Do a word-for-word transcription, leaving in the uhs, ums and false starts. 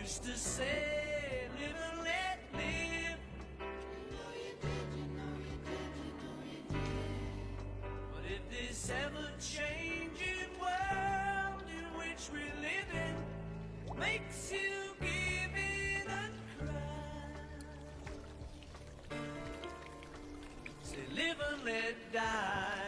used to say, live and let live. You know you did, you know you did, you know you did. But if this ever-changing world in which we're living makes you give it a cry, say live and let die.